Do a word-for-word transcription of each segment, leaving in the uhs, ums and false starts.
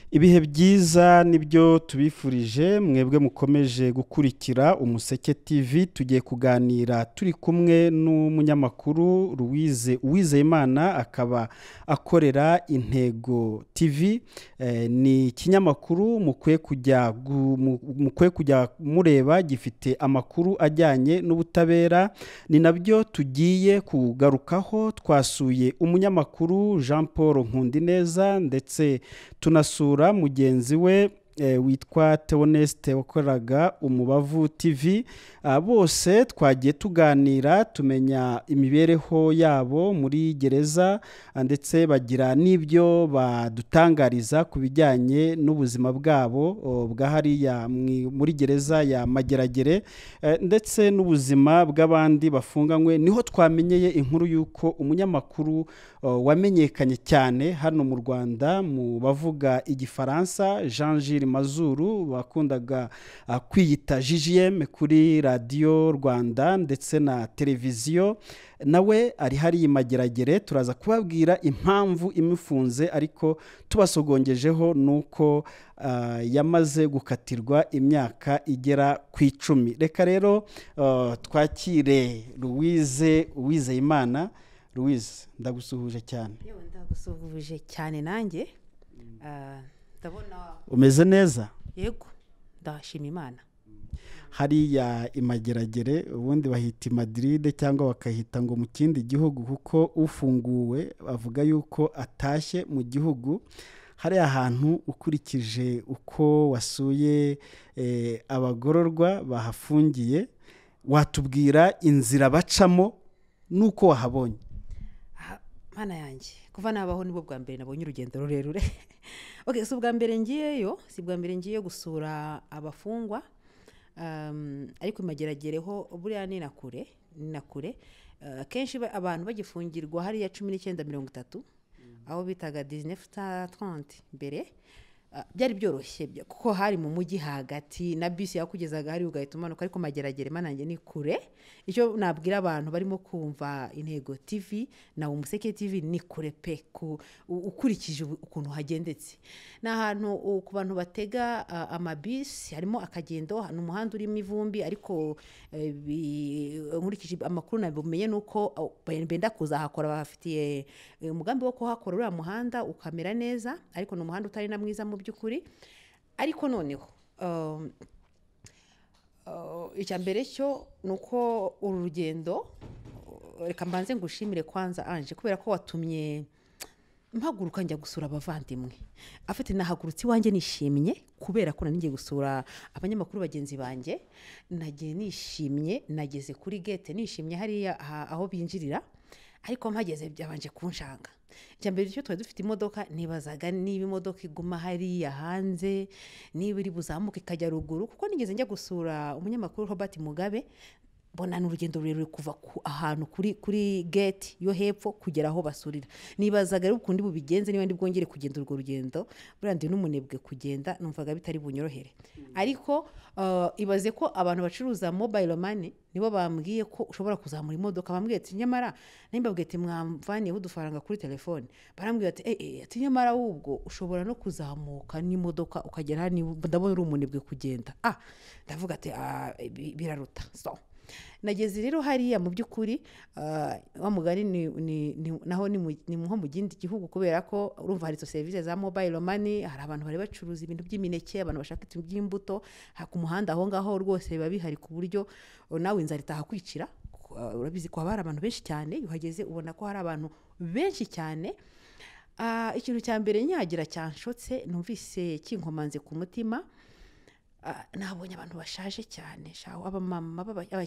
Ibihe byiza nibyo tubifurije mwebwe mukomeje gukurikira Umuseke T V. Tugiye kuganira turi kumwe n'umunyamakuru Louise Uwizeyimana, akaba akorera Intego T V. Eh, ni kinyamakuru mukwiye kujya mukwiye kujya mureba, gifite amakuru ajyanye n'ubutabera. Ni nabyo tugiye kugarukaho. Twasuye umunyamakuru Jean Paul Nkundineza ndetse tunasura mugenzi we e, witwa Theoneste wakoraga Umubavu T V. A, bose twagiye tuganira tumenya imibereho yabo muri gereza, ndetse bagira n'ibyo badutangariza ku bijyanye n'ubuzima bwabo bwa hariya muri gereza ya Mageragere, e, ndetse n'ubuzima bw'abandi bafunganywe. Niho twamenyeye inkuru y'uko umunyamakuru o, wamenyekanye cyane hano mu Rwanda mu bavuga igifaransa, Jean Gilles Mazuru, bakundaga uh, kwiyita J G M kuri Radio Rwanda ndetse na televiziyo, nawe ari hari Mageragere. Turaza kubabwira impamvu imufunze, ariko tubasogongejeho nuko uh, yamaze gukatirwa imyaka igera ku icumi. Reka rero uh, twakire Louise Uwizeyimana. Louise, ndagusuhuje cyane. Yewe ndagusuhuje cyane nanjye. Uh, ndabona umeze neza? Yego, ndashima Imana. Hariya Imageragere ubundi bahita Madrid cyangwa bakahita ngo mu kindi gihugu, kuko ufunguwe avuga yuko atashye mu gihugu. Hari ahantu ukurikije uko wasuye eh, abagororwa bahafungiye, watubwira inzira bacamo nuko wahabonye? Mana yanjye, kuva nabaho nibwo bwa mbere nabonye urugendo rurerure. Okay, so bwa mbere ngiyeyo, si bwa mbere ngiye gusura abafungwa. Um, ariko Imageragereho buriya ni nakure, ni nakure. Uh, kenshi abantu bagifungirwa hari ya cumi n'icyenda mirongo itatu, aho bitaga dix-neuf trente mbere. Uh, byari byoroshye kuko hari mu mujyi hagati na bisi yakugezaga hari ugahita umanuka, ariko Mageragere manange ni kure. Icyo nabwira abantu barimo kumva Intego T V na Umuseke T V, ni kure pe ku ukurikije ukuntu hagendetse. Na ahantu ku bantu batega uh, amabisi harimo akagendo, hano umuhanda urimo ivumbi, ariko uh, nkurikije amakuru nabimenye nuko uh, benda kuzahakora, bafitiye umugambi uh, wo kuhakora uriya muhanda ukamera neza, ariko no muhanda utari na mwiza mu byukuri. Ariko noneho um, uh, icyambere cyo nuko uru rugendo, reka mbanze ngushimire kwanza Anje, kubera ko watumye mpaguruka njya gusura abavandimwe. Afite nahagurutse iwanjye nishimye, kubera ko naningiye gusura abanyamakuru bagenzi banjye. Nagiye nishimye, nageze kuri gate nishimye hariya aho binjirira, ariko mpageze byabanje kunshanga. Cyambere cyo twari dufite imodoka, nibazaga niba imodoka iguma hariya hanze, niba iri buzamuke ikajya ruguru, kuko nigeze njya gusura umunyamakuru Robert Mugabe, bona n'urugendo rurerure kuva ku ahantu kuri kuri gate yo hepfo kugera aho basurira. Nibazaga rero ukundi bubigenze, niba ndi bwongere kugenda urwo rugendo, burandi n'umunebwe kugenda, numvaga bitari bunyorohere. Mm. Ariko uh, ibaze ko abantu bacuruza mobile money nibo bambwiye ko ushobora kuzamura imodoka. Bambwiye ati nyamara nimbabwiye ati mwamvaniye udufaranga kuri telefone, barambwiye ati eh eh ati nyamara ubwo ushobora no kuzamuka n'imodoka ukagera hani, ndabona uri umunebwe kugenda. Ah, ndavuga ati ah, biraruta. So nageze rero hariya mu byukuri, uh, wa mugari ni, ni, ni naho ni, mu, ni nko mu gindi gihugu, kubera ko urumva hari service za mobile money, hari abantu bari bacuruza ibintu by'imineke, abantu bashaka ibintu by'imbuto, ku muhanda aho ngaho rwose biba bihari ku buryo nawe inzara itahakwicira. Uh, urabizi ko hari abantu benshi cyane, uhageze ubona ko hari abantu benshi cyane. Uh, ikintu cya mbere nyagira cyanshotse, numvise kinkomanze ku mutima. Uh, nabonye abantu bashaje cyane, shaho abamama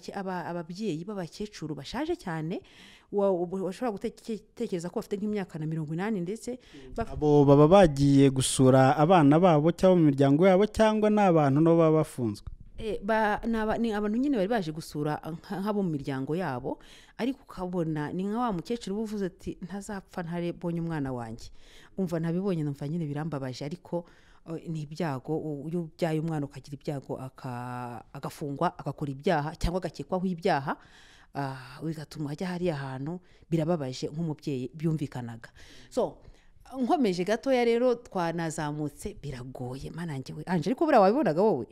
ababyeyi b'abakecuru bashaje cyane, washobora gutekereza ko bafite nk'imyaka na mirongo inani, ndetse abo baba bagiye gusura abana babo cyangwa mu miryango yabo, cyangwa n'abantu no baba bafunzwe. Eh, ba naba ni abantu nyine bari baje gusura nk'abo mu miryango yabo, ariko ukabona ni nka wa mukecuru buvuze ati ntazapfa ntarebonye umwana wanjye. Umva nabibonye numva nyine birambabaje, ariko ni ibyago. Uyu byaye umwana ukagira ibyago agafungwa agakora ibyaha cyangwa agakekwaho ibyaha, bigatuma ajya hariya ahantu, birababaje nk'umubyeyi byumvikanaga. So nkomeje gatoya rero twanazamutse biragoye mana yanjye we anje ariko buriya wabibonaga wowe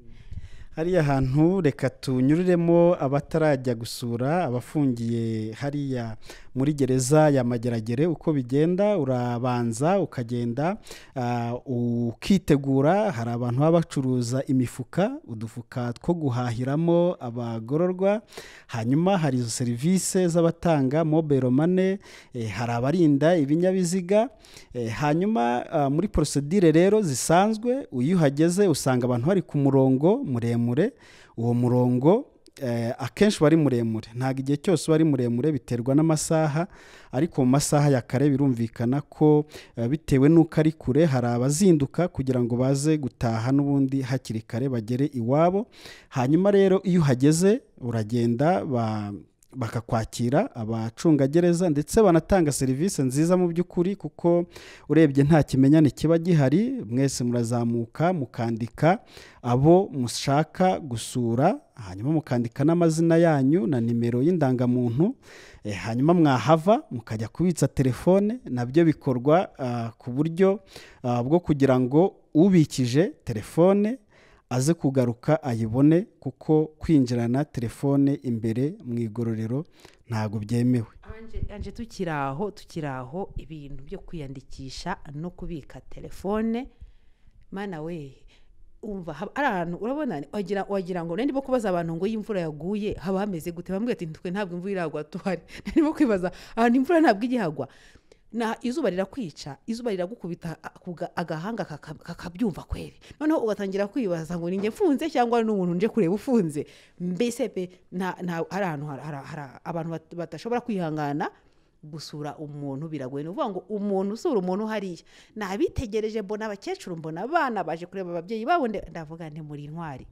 hariya hantu reka tunyuriremo abatarajya gusura abafungiye hariya muri gereza ya Mageragere uko bigenda urabanza ukagenda uh, ukitegura hari abantu baba bacuruza imifuka udufuka two guhahiramo abagororwa hanyuma hari izo serivisi z'abatanga mobile money eh, hari abarinda ibinyabiziga eh, hanyuma uh, muri procedure rero zisanzwe uyuhageze usanga abantu bari ku murongo muremure uwo murongo eh, akenshi bari muremure ntago igihe cyose bari muremure biterwa n'amasaha ariko mu masaha ya kare birumvikana ko uh, bitewe n'uko ari kure hari abazinduka kugira ngo baze gutaha n'ubundi hakiri kare bagere iwabo hanyuma rero iyo uhageze uragenda ba bakakwakira abacungagereza ndetse banatanga serivisi nziza mu by'ukuri kuko urebye nta kimenyane kiba gihari mwese murazamuka mukandika abo mushaka gusura hanyuma mukandika n'amazina yanyu na nimero y'indangamuntu e, hanyuma mwahava mukajya kubitsa telefone nabyo bikorwa uh, ku buryo uh, bwo kugira ngo ubikije telefone aze kugaruka ayibone kuko kwinjirana telefone imbere mu igororero ntago byemewe anje anje tukiraho tukiraho ibintu byo kwiyandikisha no kubika telefone mana we umva arantu urabona wagira wagira ngo nandi bo kubaza abantu ngo y'imvura yaguye haba hameze gute bambwiye ati twe ntabwo imvura iragwa tuhari nandi bo kwibaza ahantu imvura ntabwo igihagwa na izuba rirakwica izuba riragukubita agahanga kakabyumva kweri noneho ugatangira kwibaza ngo ninge mfunze cyangwa n'umuntu nje kureba ufunze mbese pe nta hari ahantu abantu batashobora kwihangana gusura umuntu biragoye uvuga ngo umuntu usura umuntu hariya nabitegereje mbona abakecuru mbona abana baje kureba ababyeyi babo ndavuga nti muri intwari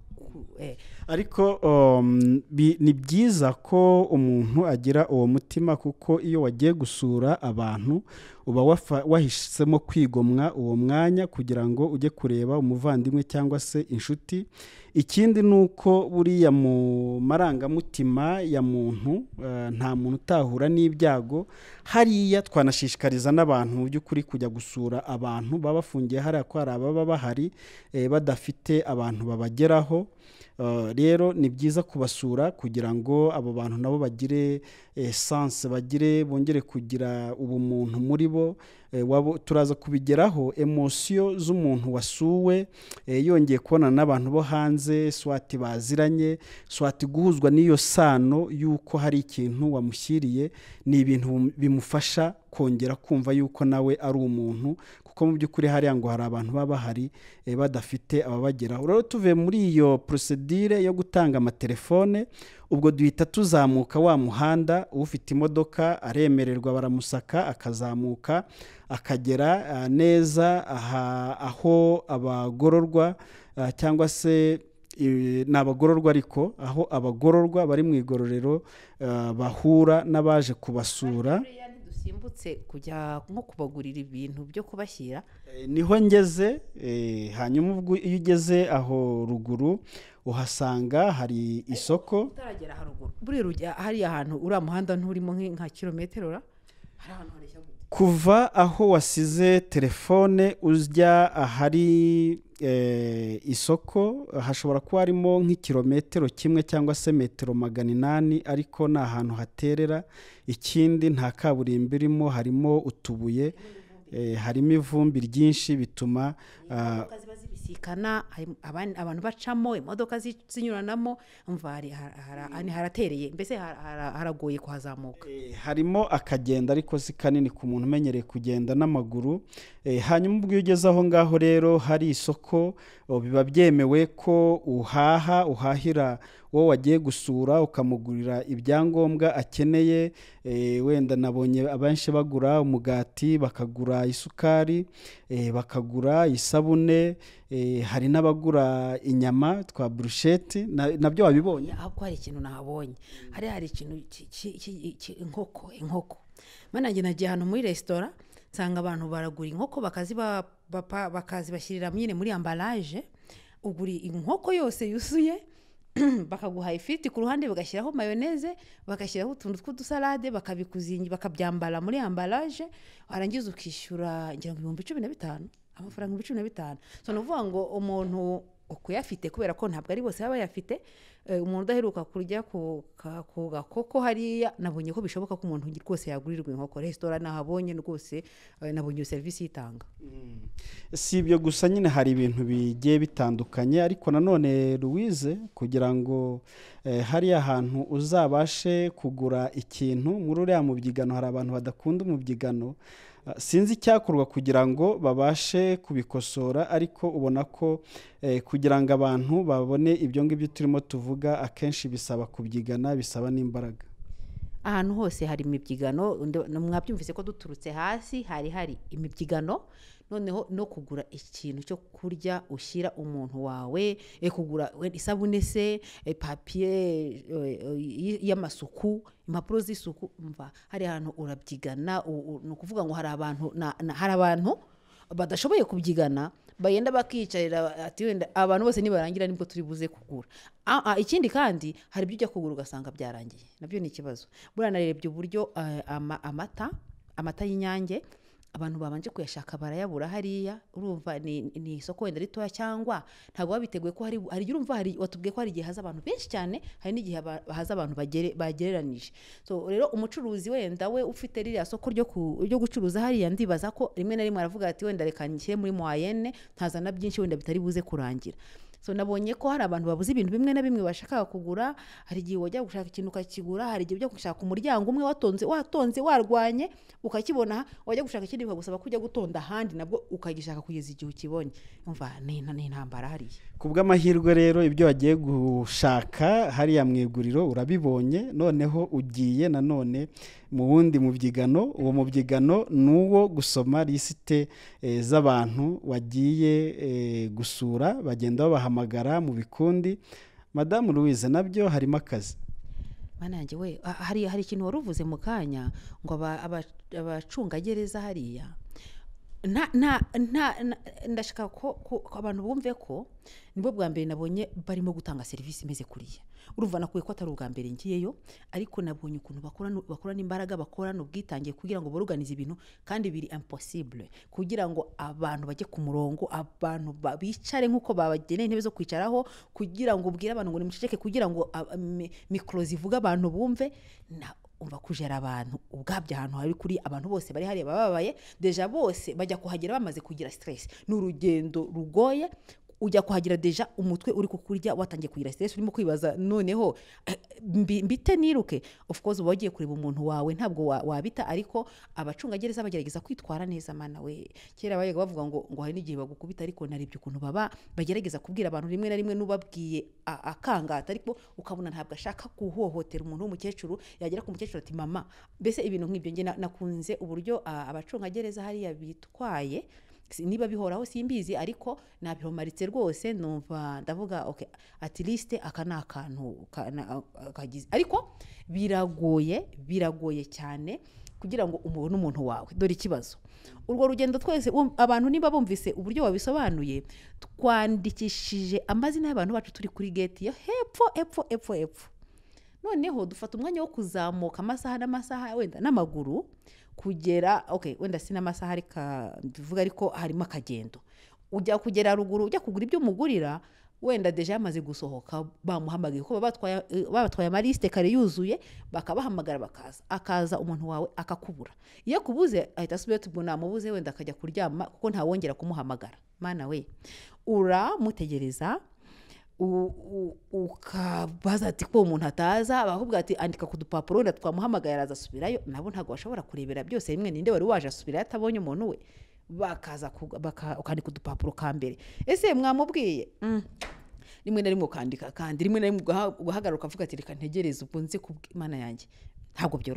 ariko um, ni byiza ko umuntu agira uwo mutima kuko iyo wagiye gusura abantu uba wahisemo kwigomwa uwo mwanya kugira ngo ujye kureba umuvandimwe cyangwa se inshuti ikindi nuko buriya mu marangamutima ya muntu uh, nta muntu utahura n'ibyago hariya twanashishikariza n'abantu mu by'ukuri kujya gusura abantu baba bafungiye hariya ko hari ababa bahari eh, badafite abantu babageraho uh, rero ni byiza kubasura kugira ngo abo bantu nabo bagire essence bagire bongere kugira ubumuntu muri bo eh, wabo turaza kubigeraho emotion z'umuntu wasuwe eh, yongeye kubona n'abantu bo hanze swati baziranye swati guhuzwa n'iyo sano yuko hari ikintu wamushyiriye ni ibintu bimufasha kongera kumva yuko nawe ari umuntu kuko mu by'ukuri hariya ngo hari abantu baba bahari eh, badafite ababageraho rero tuve muri iyo procedure yo gutanga amatelefone ubwo duhita tuzamuka wa muhanda ufite imodoka aremererwa baramusaka akazamuka akagera uh, neza aha, aho abagororwa uh, cyangwa se n'abagororwa ariko aho abagororwa bari mu igororero uh, bahura n'abaje kubasura dusimbutse kujya nko kubagurira ibintu byo kubashyira e, niho ngeze e, hanyuma ubwo iyo ugeze aho ruguru uhasanga hari isoko utaragera haruguru buri rujya hari ahantu uri muhanda nturimo nka kilometero ra hari ahantu hari kuva aho wasize telefone ujya ahari e, isoko hashobora kuba harimo nk'ikilometero kimwe cyangwa se metero magana inani ariko ni ahantu haterera ikindi nta kaburimbo irimo harimo utubuye e, harimo ivumbi ryinshi bituma uh, bisikana abantu bacamo imodoka zinyuranamo umva hari haratereye mbese haragoye kuhazamuka e, harimo akagenda ariko si kanini ku muntu umenyereye kugenda n'amaguru e, hanyuma ubwo ugeze aho ngaho rero hari isoko biba byemewe ko uhaha uhahira wowe wagiye gusura ukamugurira ibyangombwa akeneye e, wenda nabonye abenshi bagura umugati bakagura isukari e, bakagura isabune e, hari n'abagura inyama twa brushette nabyo wabibonye ahubwo hari ikintu nahabonye hari hari ikintu inkoko inkoko manage nagiye hano muri restaurant nsanga abantu baragura inkoko bakazi bakazi bashyirira nyine muri emballage uguri inkoko yose yusuye bakaguha ifiriti ku ruhande bagashyiraho mayoneze bagashyiraho utuntu tw'udusalade bakabikuzingi bakabyambara muri ambaraje warangiza ukishyura ngira ngo ibihumbi cumi na bitanu amafaranga ibihumbi cumi na bitanu so nuvuga ngo umuntu ukuyafite kubera ko ntabwo ari bose baba bayafite umuntu udaheruka kurya ku gakoko hariya nabonye ko bishoboka ko umuntu rwose yagurirwa inkoko resitora nahabonye rwose nabonye iyo serivisi yitanga si ibyo gusa nyine hari ibintu bigiye bitandukanye ariko nanone Louise kugira ngo hariya hantu uzabashe kugura ikintu muri uriya mubyigano hari abantu badakunda umubyigano sinzi icyakorwa kugira ngo babashe kubikosora ariko ubona ko kugira ngo abantu babone ibyo ngibyo turimo tuvuga akenshi bisaba kubyigana bisaba n'imbaraga ahantu hose hari imibyigano mwabyumvise ko duturutse hasi hari hari imibyigano noneho no kugura ikintu cyo kurya ushyira umuntu wawe kugura isabune se papiye y'amasuku impapuro z'isuku mva hari ahantu urabyigana ni ukuvuga ngo hari abantu hari abantu badashoboye kubyigana bayenda bakiyicarira ati wenda abantu bose nibarangira nibwo turi buze kugura ikindi kandi hari ibyo ujya kugura ugasanga byarangiye nabyo ni ikibazo buriya narebye uburyo amata amata y'inyange abantu babanje kuyashaka barayabura hariya urumva ni ni isoko wenda ritoya cyangwa ntabwo babiteguye ko hari hari urumva hari watubwiye ko hari igihe haza abantu benshi cyane hari n'igihe haza abantu bagere bagereranije so rero umucuruzi wenda we ufite ririya soko ryo ryo gucuruza hariya ndibaza ko rimwe na rimwe aravuga ati wenda reka nshyire muri moyenne ntazana byinshi wenda bitari buze kurangira so nabonye ko hari abantu babuze ibintu bimwe na bimwe bashaka kugura hari igihe wajya gushaka ikintu ukakigura hari igihe ujya gushaka umuryango umwe watonze watonze warwanye ukakibona wajya gushaka ikindi bakagusaba kujya gutonda ahandi nabwo ukagishaka kugeza igihe ukibonye umva ni intambara hariya ku bw'amahirwe rero ibyo wagiye gushaka hariya mu iguriro urabibonye noneho ugiye nanone mu wundi mubyigano uwo mubyigano ni uwo gusoma lisite z'abantu wagiye gusura bagenda babahamagara mu bikundi madamu Louise nabyo harimo akazi mana yanjye we hari hari ikintu wari uvuze mu kanya ngo abacungagereza hariya nta nta ndashaka ko abantu bumve ko nibwo bwa mbere nabonye barimo gutanga serivisi imeze kuriya urumva nakuye ko atari ubwa mbere ngiyeyo ariko nabonye ukuntu bakorana bakorana imbaraga bakorana ubwitangiye kugira ngo boruganize ibintu kandi biri impossible kugira ngo abantu bajye ku murongo abantu bicare nkuko babageneye intebe zo kwicaraho kugira ngo ubwire abantu ngo nimuceceke kugira ngo mikro zivuga abantu bumve na umva kujera abantu ubwabye ahantu hari kuri abantu bose bari hariya bababaye deja bose bajya kuhagera bamaze kugira stress n'urugendo rugoye ujya kuhagira deja umutwe uri kukurya watangiye kugira stress urimo kwibaza noneho mbite niruke of course wagiye kureba umuntu wawe ntabwo wabita ariko abacungagereza bagerageza kwitwara neza mana we kera bayaga bavuga ngo ngo hari n'igihe bagukubita ariko naribyo ukuntu baba bagerageza kubwira abantu rimwe na rimwe nubabwiye akangata ariko ukabona ntabwo ashaka kuhohotera umuntu w'umukecuru yagera ku mukecuru ati mama mbese ibintu nk'ibyo nge nakunze uburyo abacungagereza hariya bitwaye niba bihoraho simbizi ariko nabihomaritse rwose numva ndavuga okay at least aka na akantu kagize ariko biragoye biragoye cyane kugira ngo umubone umuntu wawe dore ikibazo urwo rugendo twese abantu niba bumvise uburyo wabisobanuye twandikishije amazina y'abantu bacu turi kuri gate yo hepfo hepfo hepfo hepfo noneho dufata umwanya wo kuzamuka amasaha n'amasaha wenda n'amaguru kugera okay wenda sina amasaha arika bivuga ariko harimo akagendo ujya kugera ruguru ujya kugura ibyo mugurira wenda deja yamaze gusohoka bamuhamagaye ko babatwaye babatwaye amaliste kare yuzuye bakabahamagara bakaza akaza umuntu wawe akakubura iyo kubuze ahita asubira tubona mubuze wenda akajya kuryama kuko nta wongera kumuhamagara mana we uramutegereza ukabaza ati ko umuntu ataza abahubwa ati andika ku dupapuro wenda twamuhamagaye araza asubirayo nabo ntabwo bashobora kurebera byose rimwe ninde wari waje asubirayo atabonye umuntu we bakaza ukandika udupapuro ka mbere ese mwamubwiye rimwe na rimwe ukandika kandi rimwe na rimwe ugahagarara ukavuga ati reka ntegereze ubwo nze ku Mana yanjye ntabwo byoroshye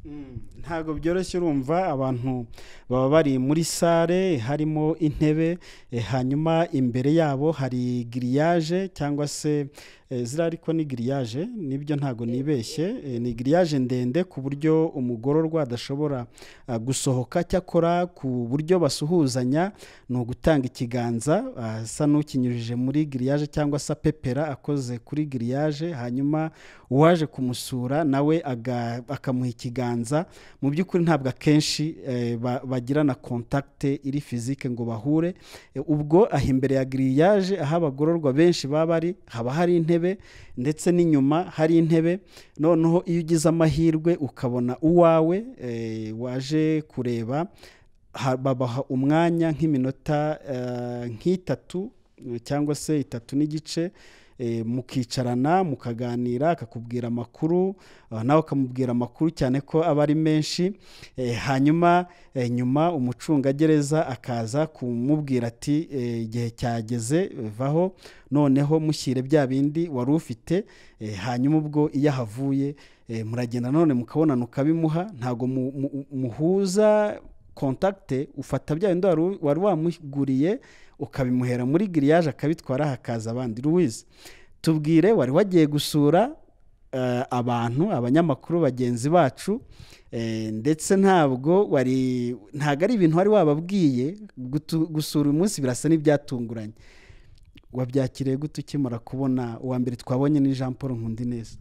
ntabwo byoroshye urumva abantu baba bari muri sale harimo intebe hanyuma imbere yabo hari giriyaje cyangwa se ziriya ariko ni giriyaje nibyo ntabwo nibeshye ni giriyaje ndende ku buryo umugororwa adashobora gusohoka cyakora ku buryo basuhuzanya ni ugutanga ikiganza asa n'ukinyujije muri giriyaje cyangwa se apepera akoze kuri giriyaje hanyuma uwaje kumusura nawe akamuha ikiganza mu by'ukuri ntabwo akenshi bagirana kontakite iri fizike ngo bahure ubwo aho imbere ya giriyaje aho abagororwa benshi baba bari haba hari intebe ndetse n'inyuma hari intebe noneho iyo ugize amahirwe ukabona uwawe waje kureba babaha umwanya nk'iminota nk'itatu cyangwa se itatu n'igice mukicarana mukaganira akakubwira amakuru nawe ukamubwira amakuru cyane ko aba ari menshi hanyuma nyuma umucungagereza akaza kumubwira ati igihe cyageze vaho noneho mushyire bya bindi wari ufite hanyuma ubwo iyo ahavuye muragenda none mukabonana ukabimuha ntabwo muhuza kontakite ufata bya bindi wari wamuguriye ukabimuhera muri giriyaje akabitwara hakaza abandi. Louise tubwire wari wagiye gusura abantu abanyamakuru bagenzi bacu ndetse ntabwo wari ntabwo ari ibintu wari wababwiye gusura uyu munsi birasa n'ibyatunguranye wabyakiriye gute ukimara kubona uwa mbere twabonye ni Jean Paul Nkundineza?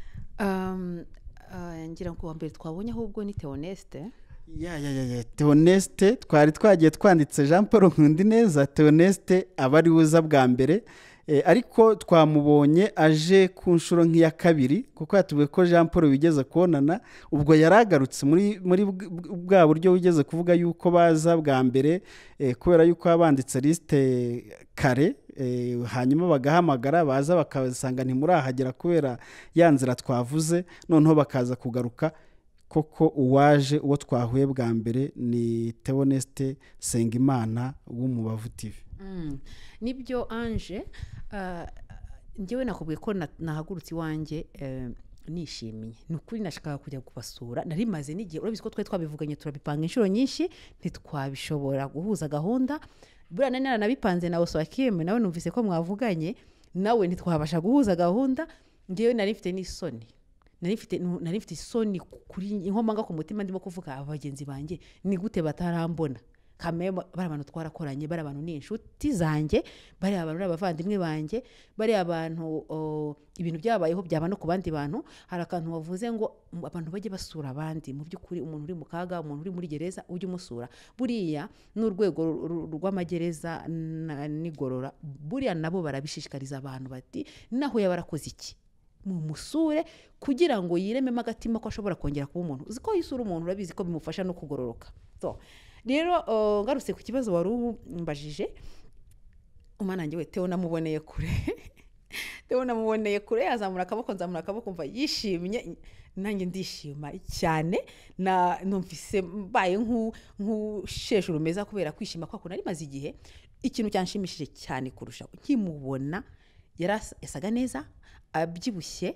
ngira ngo uwa mbere twabonye ahubwo ni Theoneste ya ya ya Theoneste twari twagiye twanditse Jean Paul Nkundineza Theoneste abari uza bwa mbere ariko twamubonye aje ku nshuro nk'iya kabiri kuko yatuvuye ko Jean Paul wigeze kubonana ubwo yaragarutse muri muri bwa buryo wigeze kuvuga yuko baza bwa mbere kubera yuko abanditse liste kare hanyuma bagahamagara baza bakasanga ntimurahagera kubera ya nzira twavuze noneho bakaza kugaruka koko uwaje uwo twahuye bwa mbere ni Theoneste Sengimana w'Umubavu T V. Nibyo Ange njyewe nakubwiye ko nahagurutse iwanjye nishimiye ni ukuri nashakaga kujya kubasura nari maze n'igihe urabizi ko twari twabivuganye turabipanga inshuro nyinshi ntitwabishobora guhuza gahunda buriya nari naranabipanze na Oswakim nawe numvise ko mwavuganye nawe ntitwabasha guhuza gahunda njyewe nari mfite n'isoni nari mfite nari mfite isoni kuri inkomanga ku mutima ndimo kuvuga abagenzi banjye ni gute batarambona kame bari abantu twarakoranye bari abantu ni inshuti zanjye bari abantu abavandimwe banjye bari abantu ibintu byabayeho byaba no ku bandi bantu hari akantu wavuze ngo abantu bajye basura abandi mu by'ukuri umuntu uri mu kaga umuntu uri muri gereza ujye umusura buriya n'urwego rw'amagereza n'igorora buriya nabo barabishishikariza abantu bati naho yabarakoze iki mu musure kugira ngo yirememo agatima ko ashobora kongera kuba umuntu uzi ko yisura umuntu urabizi ko bimufasha no kugororoka. So rero ngarutse ku kibazo wari umbajije umwana njye we Theo namuboneye kure Theo namuboneye kure azamura akaboko nzamura akaboko mva yishimye nanjye ndishima cyane na numvise mbaye nku nkusheshe urumeza kubera kwishima kwa kuna ari maze igihe ikintu cyanshimishije cyane kurusha nkimubona yarasaga neza abyibushye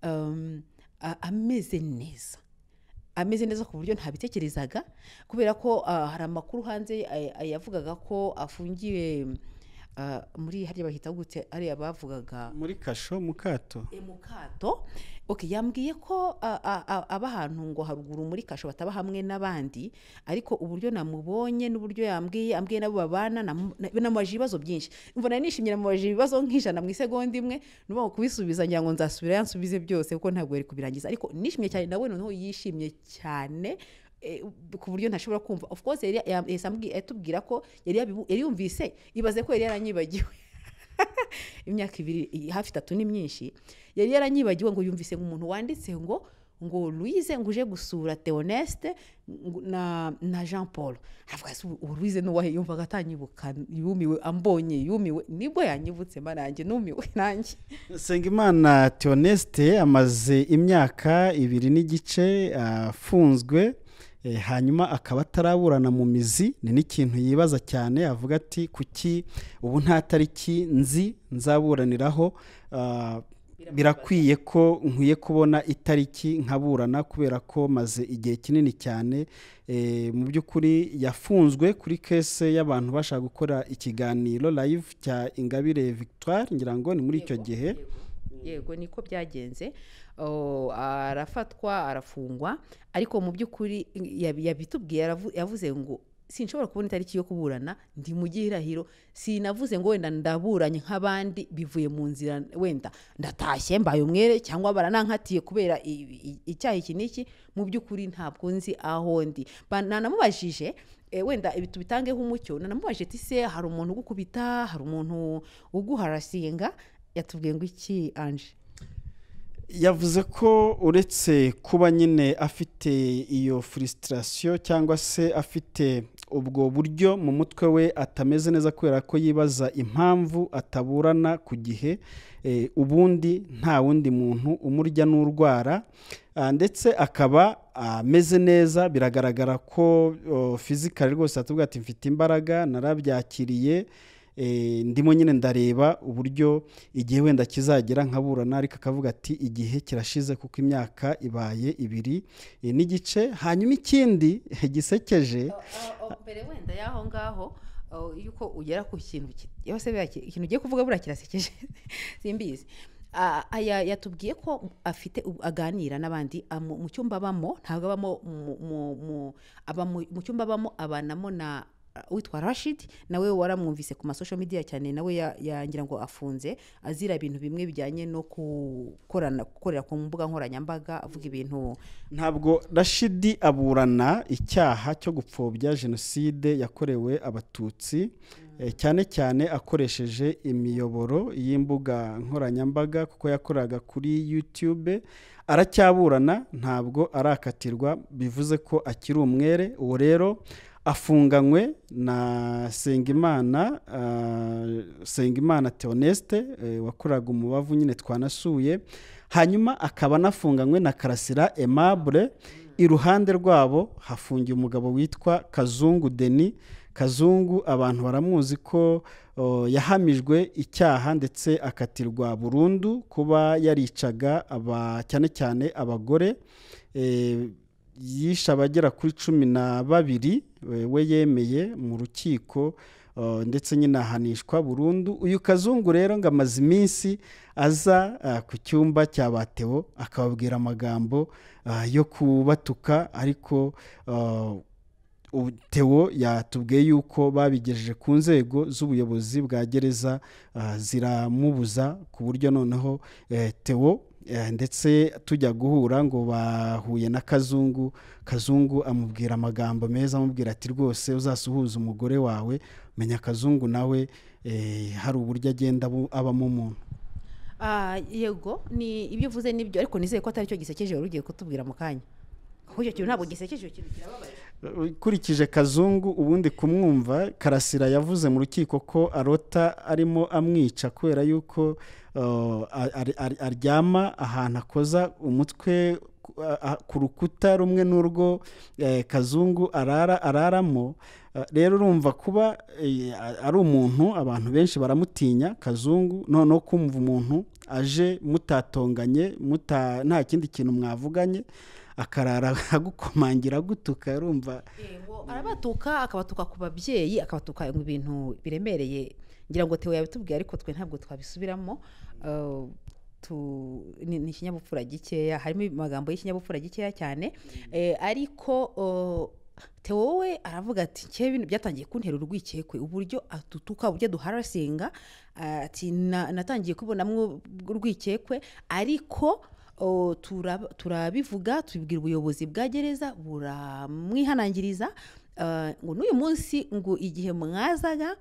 ameze neza ameze neza ku buryo ntabitekerezaga kubera ko hari amakuru hanze yavugaga ko afungiwe muri hariya bahita gute ari abavugaga muri kasho mukato mukato okay yambwiye ko aba ahantu ngo haruguru muri kasho bataba hamwe n'abandi ariko uburyo namubonye n'uburyo yambwiye ambwiye nabo babana namaje ibibazo byinshi mvana nishimye namaje ibibazo nk'ijana mu isegonda imwe nuba kubisubiza ngira ngo nzasubira yansubize byose kuko ntabwo yari kubirangiza ariko nishimye cyane nawe noneho yishimye cyane ku buryo ntashobora kumva of course yari yasambwiye atubwira ko yari yari yumvise ibaze ko yari yaranyibagiwe imyaka ibiri hafi itatu ni myinshi yari yaranyibagiwe ngo yumvise nk'umuntu wanditse ngo ngo Louise nguje gusura Theoneste na na Jean Paul avuga se Louise no wahe yumva gatanyibuka yumiwe ambonye yumiwe nibwo yanyibutse marange numiwe nanjye. Sengimana Theoneste amaze imyaka ibiri n'igice afunzwe E, hanyuma akaba ataraburana mu mizi ni n'ikintu yibaza cyane avuga ati kuki ubu nta tariki nzi nzaburaniraho uh, birakwiye ko nkwiye kubona itariki nkaburana kubera ko maze igihe kinini cyane mu by'ukuri yafunzwe kuri kese y'abantu bashaka gukora ikiganiro live cya Ingabire Victoire ngira ngo ni muri icyo gihe. Yego niko byagenze, arafatwa arafungwa, ariko mu by'ukuri yabitubwiye, yavuze ngo sinshobora kubona itariki yo kuburana, ndi mu gihirahiro, sinavuze ngo wenda ndaburanye nk'abandi bivuye mu nzira, wenda ndatashye mbaye umwere cyangwa baranankatiye kubera icyaha iki n'iki. Mu by'ukuri ntabwo nzi aho ndi. Nanamubajije wenda ibi tubitangeho umucyo, nanamubajije ati se hari umuntu ugukubita, hari umuntu uguharasinga? Yatubwiye ngo iki Ange? Yavuze ko uretse kuba nyine afite iyo frustration cyangwa se afite ubwo buryo mu mutwe we atameze neza kubera ko yibaza impamvu ataburana ku gihe, ubundi nta wundi muntu umurya n'urwara, ndetse akaba ameze neza. Biragaragara ko physically rwose atubwira ati mfite imbaraga, narabyakiriye, ndimo nyine ndareba uburyo igihe wenda kizagera nkaburana, ariko akavuga ati igihe kirashize kuko imyaka ibaye ibiri n'igice. Hanyuma ikindi gisekeje mbere wenda yaho ngaho, yuko ugera ku kintu yose ikintu ugiye kuvuga bura kirasekeje simbizi. Aya yatubwiye ko afite aganira n'abandi mu cyumba abamo, ntabwo abamo mu cyumba abamo, abanamo na witwa Rashid, nawe waramwumvise ku ma social media cyane, nawe yangira ngo afunze azira ibintu bimwe bijyanye no gukorana gukorera ku mbuga nkoranyambaga avuga ibintu. Ntabwo Rashid aburana icyaha cyo gupfobya jenoside yakorewe abatutsi, mm. cyane cyane akoresheje imiyoboro y'imbuga nkoranyambaga, kuko yakoraga kuri YouTube. Aracyaburana, ntabwo arakatirwa, bivuze ko akiri umwere. Uwo rero afunganywe na Sengimana uh, Sengimana Theoneste uh, wakoraga umubavu nyine twanasuye. Hanyuma akaba nafunganywe na Karasira Aimable. Iruhande rwabo hafungiye umugabo witwa Kazungu Denis. Kazungu abantu baramuzi ko uh, yahamijwe icyaha ndetse akatirwa burundu kuba yaricaga aba cyane cyane abagore, eh, yisha abagera kuri cumi na babiri. We yemeye mu rukiko uh, ndetse nyine ahanishwa burundu. Uyu Kazungu rero ngo amaze iminsi aza uh, ku cyumba cya Bateo akababwira amagambo uh, yo kubatuka, ariko uh, Theo yatubwiye yuko babigejeje ku nzego z'ubuyobozi bwa gereza, uh, ziramubuza, ku buryo noneho eh, Theo ndetse tujya guhura ngo bahuye na Kazungu. Kazungu amubwira amagambo meza, amubwira ati rwose uzasuhuza umugore wawe, menya Kazungu nawe eh, hari uburyo agenda abamo umuntu. Ah yego, ni ibyo uvuze nibyo, ariko nizeye ko atari cyo gisekeje wari ugiye kutubwira mu kanya. Kuko icyo kintu ntabwo gisekeje, icyo kintu kirababaje. Kurikije Kazungu ubundi kumwumva, Karasira yavuze mu rukiko ko arota arimo amwica kubera yuko uh, ar, ar, aryama ahantu akoza umutwe uh, ku rukuta rumwe n'urwo eh, Kazungu arara araramo. Uh, rero urumva kuba eh, ari umuntu abantu benshi baramutinya Kazungu, noneho kumva umuntu aje mutatonganye, muta nta kindi kintu mwavuganye, akarara agukomangira gutuka, urumva yego arabatuka, akabatuka ku babyeyi, akabatuka ibintu biremereye. Ngira ngo Theo yabitubwiye, ariko twe ntabwo twabisubiramo. Uh, tu ni ikinyabupfura gikeya, harimo amagambo y'ikinyabupfura gikeya cyane. mm. eh, ariko uh, Theo we aravuga ati cye ibintu byatangiye kuntera urwikekwe, uburyo atutuka, uburyo duharasinga, ati natangiye kubonamwe urwikekwe, ariko O, turabivuga tubibwira ubuyobozi bwa gereza buramwihanangiriza. uh, ngo n'uyu munsi ngo igihe mwazaga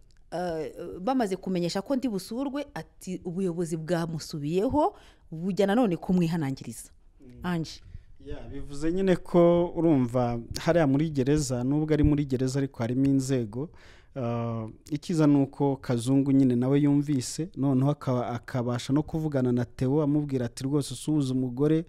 uh, bamaze kumenyesha ko ndi busurwe, ati ubuyobozi bwamusubiyeho bujya nanone kumwihanangiriza. mm. Ange yeah, bivuze nyine ko urumva hariya muri gereza, nubwo ari muri gereza ariko harimo inzego Ah, ikiza ni uko Kazungu nyine nawe yumvise noneho akaba- akabasha no kuvugana na Theo amubwira ati rwose usuhuze umugore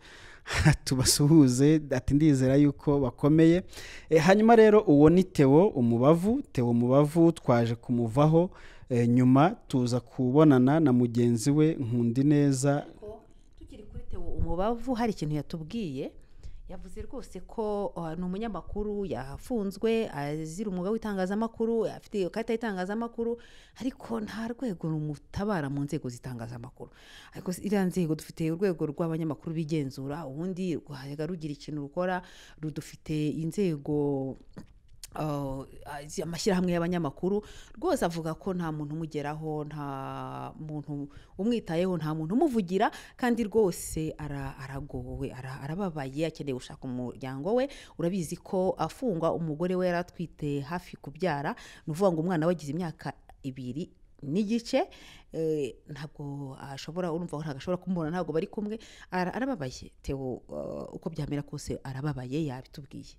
tubasuhuze ati ndizera yuko bakomeye. Eh, hanyuma rero uwo ni Theo umubavu Theo umubavu twaje kumuvaho, eh, nyuma tuza kubonana na mugenzi we Nkundineza. Ariko tukiri kuri Theo umubavu hari ikintu yatubwiye, yavuze rwose ko uh, ni umunyamakuru yafunzwe azira umwuga w'itangazamakuru, afite ikarita y'itangazamakuru, ariko nta rwego rumutabara mu nzego z'itangazamakuru. Ariko iriya nzego dufite urwego rw'abanyamakuru bigenzura, ubundi rwajyaga rugira ikintu rukora, rudufite inzego uh, azi- amashyirahamwe y'abanyamakuru. Rwose avuga ko nta muntu umugeraho, nta muntu umwitayeho, nta muntu umuvugira, kandi rwose ara- aragowe, ara- arababaye, akeneye gushaka umuryango we. Urabizi ko afungwa umugore we yari atwite hafi kubyara, ni ukuvuga ngo umwana we agize imyaka ibiri n'igice, eh, ntabwo ashobora, urumva ko ntabwo ashobora kumubona, ntabwo bari kumwe. Ara- arababaye Theo, uh, uko byamera kose arababaye, yabitubwiye.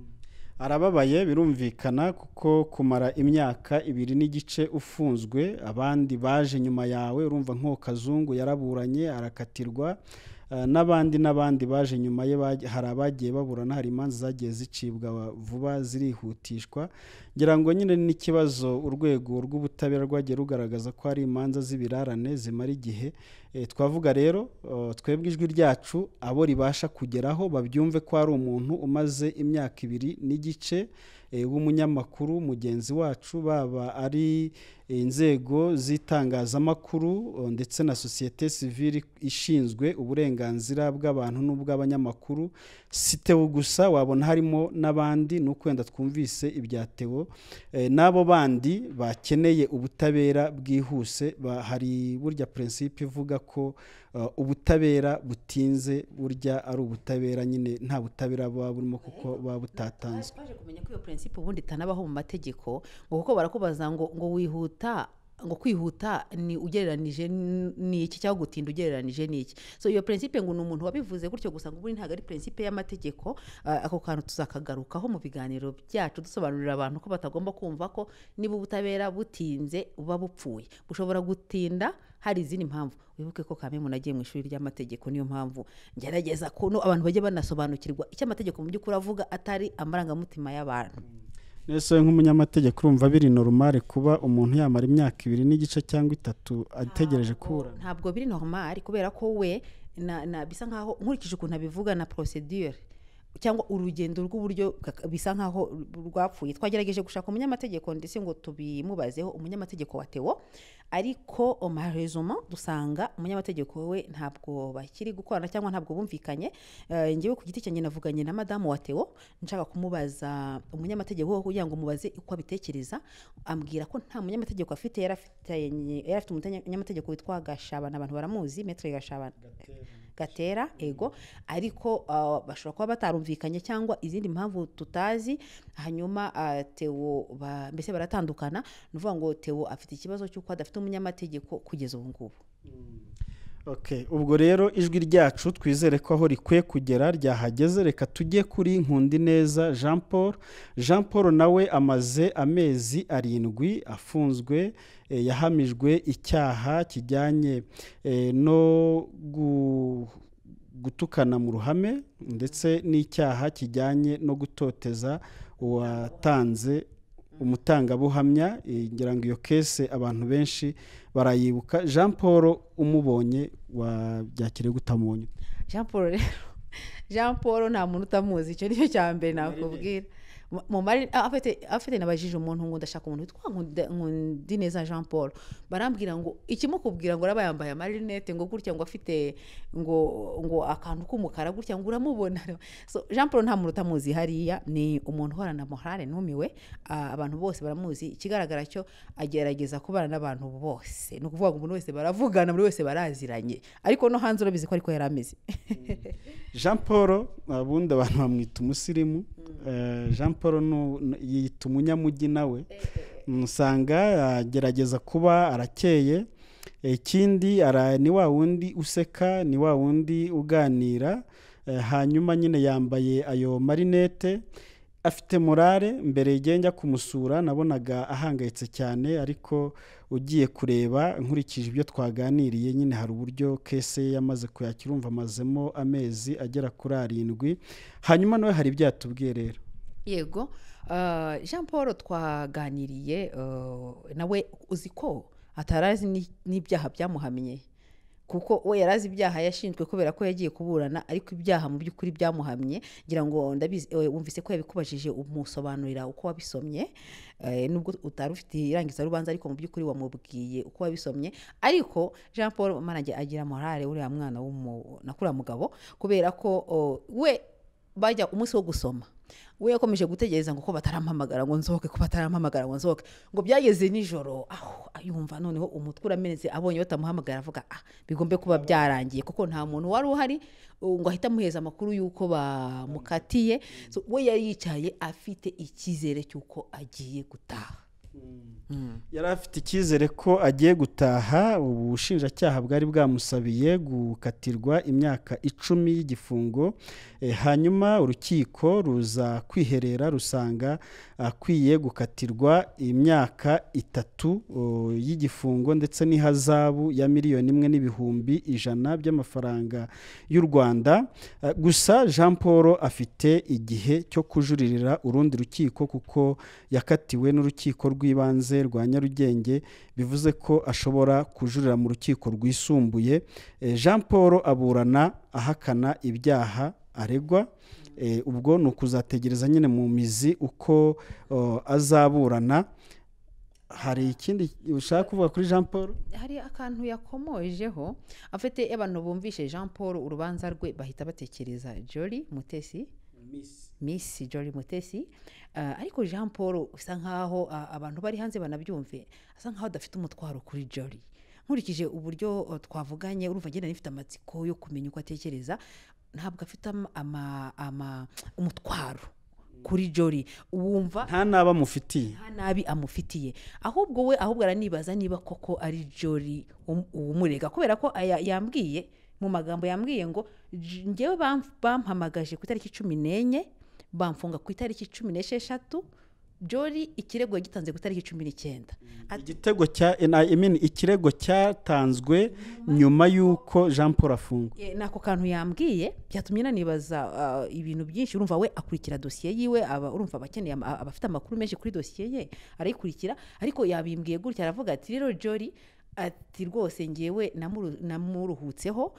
Arababaye birumvikana kuko kumara imyaka ibiri n'igice ufunzwe, abandi baje nyuma yawe, urumva nko Kazungu yaraburanye arakatirwa, eh, n'abandi n'abandi baje nyuma ye baj- hari abagiye baburana, hari imanza zagiye zicibwa vuba zirihutishwa. Ngira ngo nyine n'ikibazo urwego rw'ubutabera rwagiye rugaragaza ko hari imanza z'ibirarane zimara igihe. Eh, twavuga rero, uh, twebwe ijwi ryacu abo ribasha kugeraho babyumve ko ari umuntu umaze imyaka ibiri n'igice, eh, w'umunyamakuru mugenzi wacu, baba ari inzego z'itangazamakuru uh, ndetse na sosiyete sivile ishinzwe uburenganzira bw'abantu n'ubw'abanyamakuru. Si Theo gusa, wabona harimo n'abandi, nuko wenda twumvise ibya Theo, eh, n'abo bandi bakeneye ubutabera bwihuse. Ba- hari burya principe ivuga ko uh, ubutabera butinze burya ari ubutabera nyine nta butabera buba burimo kuko buba butatanzwe. Twaje kumenya ko iyo principe ubundi itanabaho mu mategeko, ngo kuko barakubaza ngo ngo wihuta, ngo kwihuta ni ugereranije n- n'iki, cyangwa gutinda ugereranije n'iki. So iyo principe ngo ni umuntu wabivuze gutyo gusa, ngo ubundi ntabwo ari principe y'amategeko. Ah, ako kantu tuzakagarukaho mu biganiro byacu dusobanurira abantu ko batagomba kumva ko niba ubutabera butinze buba bupfuye. Bushobora gutinda hari izindi mpamvu. Wibuke ko Kamemu nagiye mu ishuri ry'amategeko, niyo mpamvu ngerageza ko no abantu bajye banasobanukirwa icyo amategeko mu by'ukuri avuga, atari amarangamutima y'abantu. Nese nk'umunyamategeko urumva biri normal kuba umuntu yamara imyaka ibiri n'igice cyangwa itatu ategereje kura? Ntabwo biri normal, kubera ko we na, na bisa nkaho nkurikije ukuntu abivuga na procedure cyangwa urugendo rw'uburyo kaka- bisa nkaho rwapfuye. Twagerageje gushaka umunyamategeko ndetse ngo tubimubazeho, umunyamategeko wa Theo, ariko malheureusement dusanga umunyamategeko we ntabwo bakiri gukorana cyangwa ntabwo bumvikanye. Eh, njyewe ku giti cyanjye navuganye na madamu wa Theo nshaka kumubaza umunyamategeko wo kugira ngo mubaze uko abitekereza, ambwira ko nta munyamategeko afite. Yari afite yari afite umunyamategeko witwa Gashabana, abantu baramuzi, Maître Gashabana Gatera, ego, ariko uh, bashobora kuba batarumvikanye cyangwa izindi mpamvu tutazi. Hanyuma uh, Theo ba, mbese baratandukana. Nuvuga ngo Theo afite ikibazo cy'uko adafite umunyamategeko kugeza ubu ngubu. Okay, ubwo rero ijwi ryacu twizere ko aho rikwiye kugera ryahageze. Reka tujye kuri Nkundineza Jean Paul. Jean Paul nawe amaze amezi arindwi afunzwe, eh, yahamijwe icyaha kijyanye eh, no gu, gutukana mu ruhame ndetse n'icyaha kijyanye no gutoteza uwatanze umutangabuhamya. eh, ngira ngo iyo kese abantu benshi barayibuka. Jean Paul umubonye wabyakiriye gutamubonye? Jean Paul rero Jean Paul nta muntu utamuzi, icyo nicyo cya mbere nakubwira. Mu- mu mari ah, afite afite nabajije umuntu ngo ndashaka umuntu witwa Nkunda- Nkundineza Jean Paul, barambwira ngo ikimukubwira ngo araba yambaye amarinete, ngo gutya, ngo afite ngo ngo akantu k'umukara gutya, ngo uramubona. So Jean Paul nta muntu utamuzi hariya, ni umuntu uhorana morale numiwe. Ah, abantu bose baramuzi. Ikigaragara cyo agerageza kubana n'abantu bose, ni ukuvuga ngo umuntu wese baravugana, buri wese baraziranye, ariko no hanze urabizi ko ariko yari ameze. Jean Paul abundi abantu bamwita umusirimu. Eh, Jean Paul nu- nu- yita umunyamujyi nawe, usanga agerageza kuba arakeye. Eh, ikindi ara ni wa wundi useka, ni wa wundi uganira. Eh, hanyuma nyine yambaye ayo marinete. afite morale. Mbere igihe njya kumusura nabonaga ahangayitse cyane, ariko ugiye kureba nkurikije ibyo twaganiriye nyine hari uburyo kese ye yamaze kuyakira, urumva amazemo amezi agera kuri arindwi. Hanyuma nawe hari ibyo yatubwiye rero. yego ah, Jean Paul twaganiriye ah, nawe uzi ko atarazi ni- n'ibyaha byamuhamye, kuko we yarazi ibyaha yashinjwe kubera ko yagiye kuburana, ariko ibyaha mu by'ukuri byamuhamye ngira ngo ndabizi. eh, wumvise ko yabikubajije umusobanurira uko wabisomye, eh, nubwo utari ufite irangiza rubanza, ariko mu by'ukuri wamubwiye uko wabisomye. Ariko Jean Paul manage agira morale uriya mwana w'umu nakuriya mugabo, kubera ko oh, we bajya umunsi wo gusoma, we yakomeje gutegereza ngo ko batarampamagara ngo nsohoke, ko batarampamagara ngo nsohoke, ngo byageze nijoro aho yumva noneho umutwe uramenetse, abonye batamuhamagara avuga ah bigombe kuba byarangiye, kuko nta muntu wari uhari uh, ngo ahita amuheza amakuru y'uko bamukatiye. So, we yari yicaye afite icyizere cy'uko agiye gutaha. Yari afite icyizere ko agiye gutaha. Ubushinjacyaha bwari bwamusabiye gukatirwa imyaka icumi y'igifungo, e, hanyuma urukiko ruza kwiherera rusanga akwiye gukatirwa imyaka itatu o, y'igifungo ndetse n'ihazabu ya miliyoni imwe n'ibihumbi ijana by'amafaranga y'u Rwanda. E, gusa Jean Paul afite igihe cyo kujuririra urundi rukiko, kuko yakatiwe n'urukiko rw'ibanze rwa Nyarugenge, bivuze ko ashobora kujurira mu rukiko rwisumbuye. E, Jean Paul aburana ahakana ibyaha aregwa. E, ubwo ni ukuzategereza nyine mu mizi uko o, azaburana. Hari ikindi ushaka kuvuga kuri Jean Paul? Hari akantu yakomojeho afite abantu bumvishe Jean Paul urubanza rwe bahita batekereza Jolly Mutesi, Miss Miss Jolly Mutesi. Uh, ariko Jean Paul usa nkaho uh, abantu bari hanze banabyumve, asa nkaho adafite umutwaro kuri Jolly. Nkurikije uburyo uh, twavuganye, urumva ngenda nifite amatsiko yo kumenya uko atekereza, ntabwo afite ama, ama, ama umutwaro kuri Jolly. Wumva nta naba mufitiye, nta nabi amufitiye, ahubwo we ahubwo aranibaza niba koko ari Jolly um- umurega, kubera ko aya- yambwiye mu magambo yambwiye ngo "J- njyewe bam- bampamagaje ku itariki cumi n'enye bamfunga ku itariki cumi n'esheshatu, Jolly ikirego yagitanze ku itariki cumi n'icyenda." Ati, igitego cya I mean ikirego cyatanzwe nyuma y'uko Jean Paul afungwa. "Eh, nako kantu yambwiye byatumye nanibaza uh, ibintu byinshi." Urumva we akurikira dosiye yiwe, aba urumva abakeneye ama- abafite amakuru menshi kuri dosiye ye arayikurikira, ariko yabimbwiye gutya aravuga ati rero Jolly ati rwose ngewe namuru- namuruhutseho,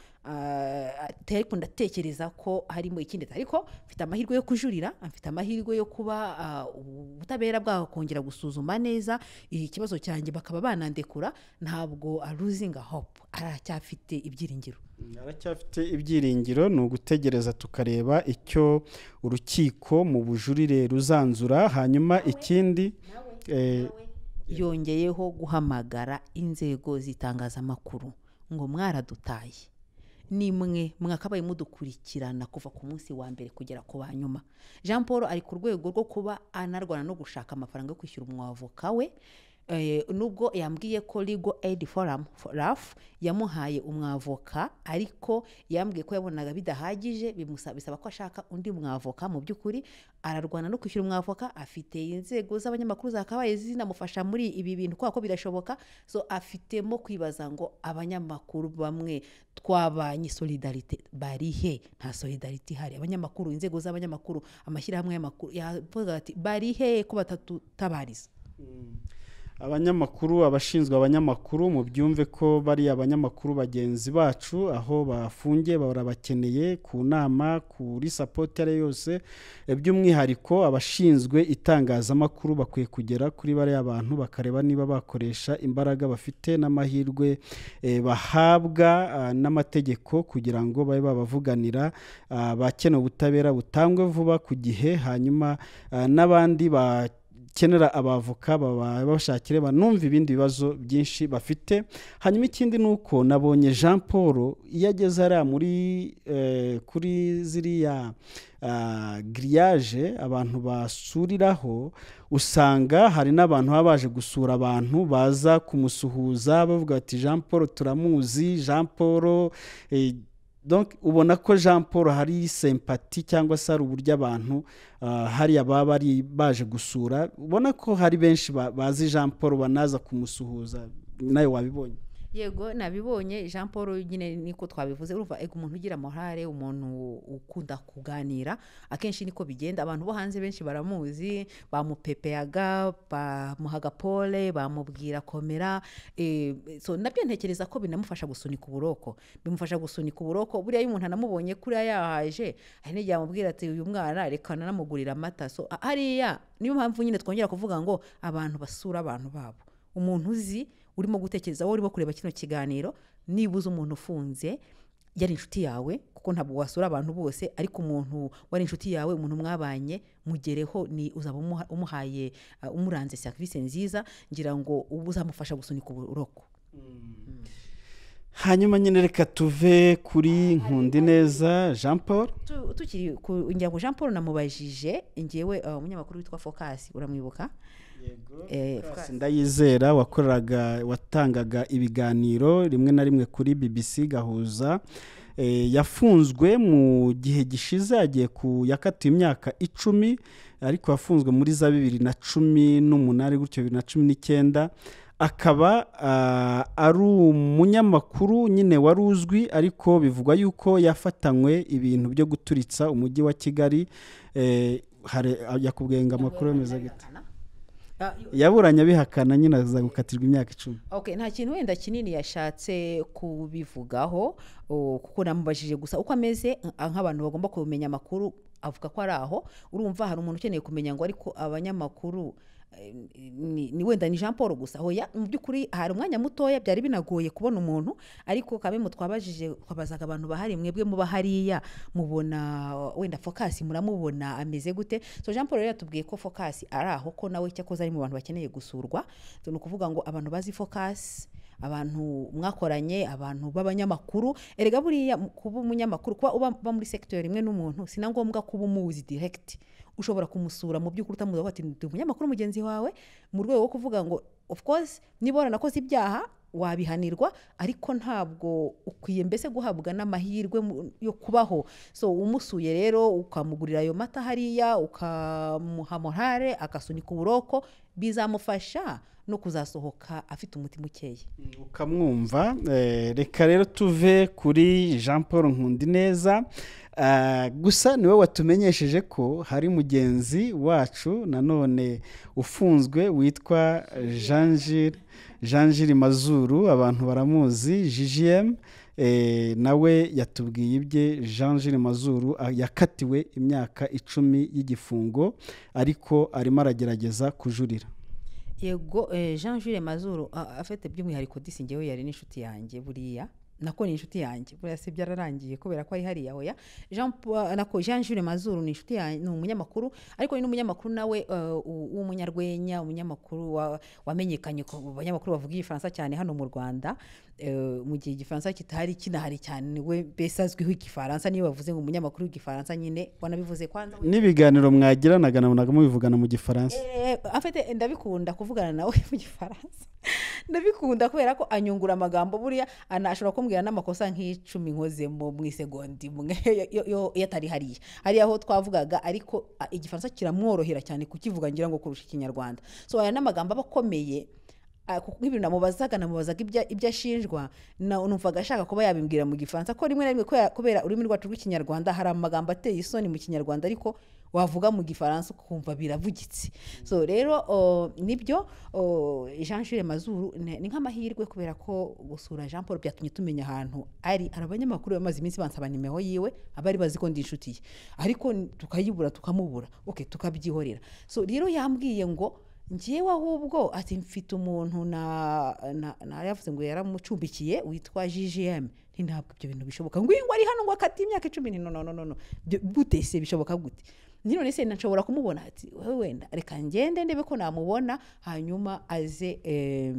ah, ati ariko ndatekereza ko harimo ikindi, ariko mfite amahirwe yo kujurira, mfite amahirwe yo kuba ah, ubutabera bwakongera gusuzuma neza ikibazo cyanjye bakaba banandekura, ntabwo aruzinga hope, aracyafite ibyiringiro. Aracyafite ibyiringiro. Ni ugutegereza tukareba icyo urukiko mu bujurire ruzanzura. Hanyuma ikindi eh, Yongeyeho guhamagara inzego z'itangazamakuru ngo mwaradutaye, nimwe mwakabaye mudukurikirana kuva ku munsi wa mbere kugera ku wa nyuma. Jean Paul ari ku rwego rwo kuba anarwana no gushaka amafaranga yo kwishyura umwavoka we. Eh, nubwo yambwiye ko Legal Aid Forum R A F yamuhaye umwavoka, ariko yambwiye ko yabonaga bidahagije, bimusaba bisaba ko ashaka undi mwavoka. Mu by'ukuri ararwana no kwishyura umwavoka, afite inzego z'abanyamakuru zakabaye zinamufasha muri ibi bintu kwa ko birashoboka. So afitemo kwibaza ngo abanyamakuru bamwe twabanye solidarite barihe? Nta solidarite ihari. Abanyamakuru, inzego z'abanyamakuru, amashyirahamwe y'amakuru yavuga ati barihe ko batatutabariza? abanyamakuru, abashinzwe abanyamakuru mu byumve ko bari abanyamakuru bagenzi bacu aho bafungiye barabakeneye ku nama, kuri support yari yose. E, by'umwihariko abashinzwe itangazamakuru bakwiye kugera kuri bari abantu bakareba niba bakoresha imbaraga bafite n'amahirwe e, bahabwa a, n'amategeko kugira ngo babe babavuganira, bakeneye ubutabera butangwe vuba ku gihe, hanyuma a, n'abandi ba kenera abavoka baba bashakire banumva ibindi bibazo byinshi bafite. Hanyuma ikindi nuko nabonye Jean Paul yageze ara muri eh, kuri ziriya uh, grillage abantu basuriraho, usanga hari n'abantu baba baje gusura abantu baza kumusuhuza bavuga ati Jean Paul turamuzi, Jean Paul eh, donc ubona ko Jean Paul hari sympathie cyangwa se hari uburyo abantu uh, hari ababa bari baje gusura, ubona ko hari benshi ba, bazi Jean Paul banaza kumusuhuza, nawe wabibonye? Yego nabibonye. Jean Paul nyine niko twabivuze, urumva ego umuntu ugira morale, umuntu ukunda kuganira, akenshi niko bigenda. Abantu bo hanze benshi baramuzi, bamupepeaga, bamuhaga pole, bamubwira komera, e, so nabyo ntekereza ko binamufasha gusunika uburoko, bimufasha gusunika uburoko. Buriya umuntu anamubonye kuri yahaje, hari n'igihe amubwira ati uyu mwana reka namugurira amata. So hariya niyo mpamvu nyine twongera kuvuga ngo abantu basura abantu babo. Umuntu uzi urimo gutekereza, wowe urimo kureba kino kiganiro, nibuze umuntu ufunze yari inshuti yawe, kuko ntabwo wasura abantu bose, ariko umuntu wari inshuti yawe, umuntu mwabanye mugereho, ni uzaba umuhaye uh, umuranze service nziza, ngira ngo ubuzamufasha gusunika uburoko. mm. mm. Hanyuma nyine reka tuve kuri Nkundineza Jean Paul. Tukiri ku njyango Jean Paul namubajije, ngewe umunyamakuru uh, witwa Focus, uramwibuka? Yego, eh, Ndayizera wakoraga watangaga ibiganiro rimwe na rimwe kuri B B C Gahuza, eh, yafunzwe mu gihe gishize, agiye ku yakatiwe imyaka icumi, ariko yafunzwe muri za bibiri na cumi n'umunani gutyo bibiri na cumi n'icyenda. Akaba uh, ari umunyamakuru nyine waruzwi, ariko bivugwa yuko yafatanywe ibintu byo guturitsa umujyi wa Kigali. eh, yakubwenga amakuru yemeza gute? Yaburanye bihakana nyine aza gukatirwa imyaka icumi. Okay, nta kintu wenda kinini yashatse kubivugaho, kuko namubajije gusa uko ameze, nk'abantu bagomba kumenya amakuru, avuga ko ari aho. Urumva hari umuntu ukeneye kumenya ngo ariko abanyamakuru ni, ni wenda ni Jean Paul gusa. Hoya mu byukuri hari umwanya mutoya byari binagoye kubona umuntu, ariko kabe mutwabajije kwabazaga abantu bahari, mwebwe muba hariya mubona wenda Focus muramubona ameze gute? So Jean Paul rero yatubwiye ko Focus ari aho, ko nawe cyakoze ari mu bantu bakeneye gusurwa. So no kuvuga ngo abantu bazi Focus, abantu mwakoranye, abantu b'abanyamakuru. Erega buriya kuba umunyamakuru, kuba uba muri sector imwe n'umuntu sinangombwa kuba umuzi direct, ushobora kumusura mu by'ukuri utamuza ati ndi umunyamakuru mugenzi wawe, mu rwego rwo kuvuga ngo of course nibora nakoze ibyaha wabihanirwa, ariko ntabwo ukwiye mbese guhabwa n'amahirwe yo kubaho. So umusuye rero ukamugurira ayo mata hariya, ukamuha morale, akasunika uburoko, bizamufasha no kuzasohoka afite umutima ukeye, ukamwumva. eh, reka rero tuve kuri Jean Paul Nkundineza. Uh, gusa niwe watumenyesheje ko hari mugenzi wacu nanone ufunzwe witwa Jean Gilles Jean Gilles Mazuru, abantu baramuzi G G M. eh, nawe yatubwiye ibye. Jean Gilles Mazuru uh, yakatiwe imyaka icumi y'igifungo, ariko arimo aragerageza kujurira. Yego, eh, Jean Gilles Mazuru uh, afite by'umwihariko disi ngewe yari n'inshuti yanjye, buriya nako ni inshuti yanjye, buriya se byararangiye kubera ko ari hariya. Hoya Jean nako Jean Gilles Mazuru ni inshuti yanjye, ni umunyamakuru, ariko ni n'umunyamakuru nawe w'umunyarwenya, umunyamakuru wamenyekanye ku banyamakuru bavuga igifaransa cyane hano mu Rwanda. Mu gihe igifaransa kitahari kinahari cyane, we besazwiho igifaransa. Niyo bavuze ngo umunyamakuru w'igifaransa nyine wanabivuze kwanza, n'ibiganiro mwagiranaga nabonaga mubivugana mu gifaransa. eh afite ndabikunda kuvugana nawe mu gifaransa, ndabikunda kubera ko anyungura amagambo. Buriya anashobora kumbwira n'amakosa nk'icumi nkozemo mu isegondi mwe yo yatari hariya hariya aho twavugaga, ariko igifaransa kiramworohera cyane kukivuga ngira ngo kurusha ikinyarwanda. So aya n'amagambo abakomeye, nk'ibintu namubazaga namubazaga ibya ibyo ashinjwa, numvaga ashaka kuba yabimbwira mu gifaransa, ko rimwe na rimwe kubera ururimi rwacu rw'ikinyarwanda hari amagambo ateye isoni mu kinyarwanda, ariko wavuga mu gifaransa ukumva biravugitse. So rero nibyo Jean Gilles Mazuru ni nk'amahirwe, kubera ko gusura Jean Paul byatumye tumenya ahantu ari. Abanyamakuru bamaze iminsi bansaba nimero yiwe, abari bazi ko ndi inshuti ye, ariko tukayibura tukamubura, okay tukabyihorera. So rero yambwiye ngo ngiyewe ahubwo ati mfite umuntu na na yavuze ngo yaramucumbikiye witwa G G M. Ntabwo ibyo bintu bishoboka ngo ngo ari hano ngo akati imyaka icumi. No no no no, gute se bishoboka gute? none se nashobora kumubona ati wewe wenda reka ngende ndebe ko namubona hanyuma aze eh,